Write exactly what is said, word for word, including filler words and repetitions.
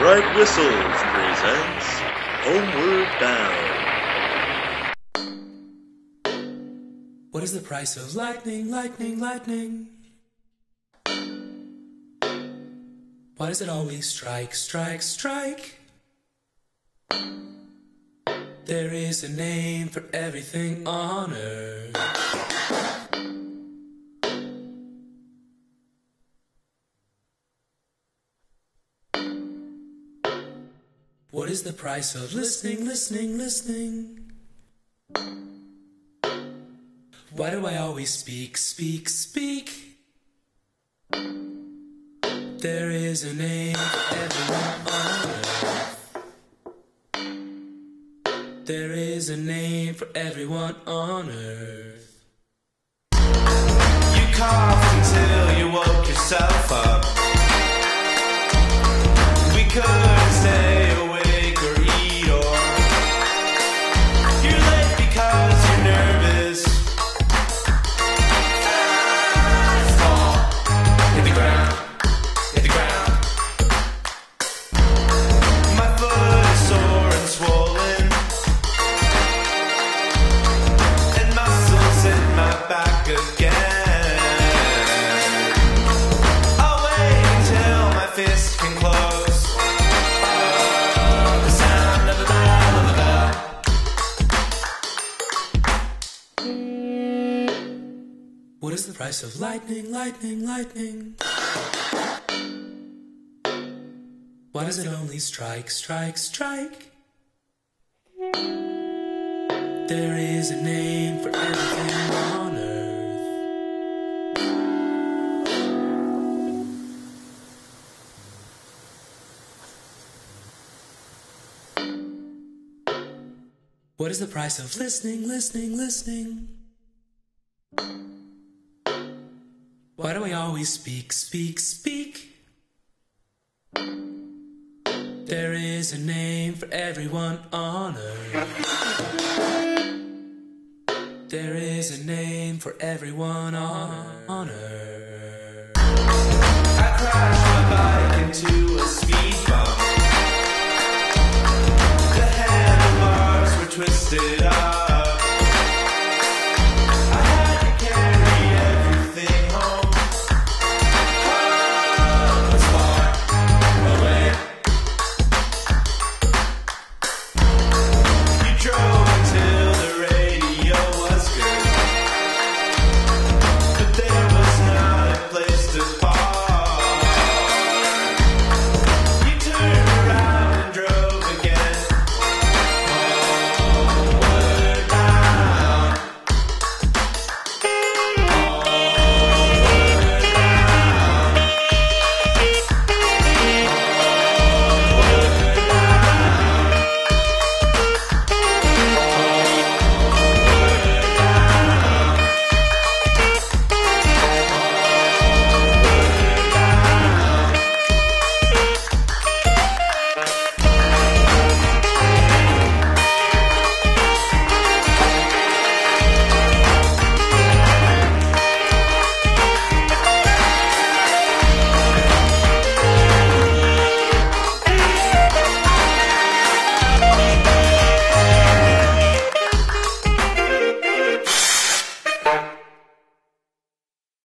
Bright Whistles presents Homeward Bound. What is the price of lightning, lightning, lightning? Why does it always strike, strike, strike? There is a name for everything on earth. What is the price of listening, listening, listening? Why do I always speak, speak, speak? There is a name for everyone on earth. There is a name for everyone on earth. You coughed until you woke yourself up. We couldn't stay awake or eat or you're late because you're nervous. Fast fall, hit the ground, hit the ground. My foot is sore and swollen, and muscles in my back again. I'll wait until my fist can close. What is the price of lightning, lightning, lightning? Why does it only strike, strike, strike? There is a name for everything on earth. What is the price of listening, listening, listening? Why do I always speak, speak, speak? There is a name for everyone on earth. There is a name for everyone on, on earth.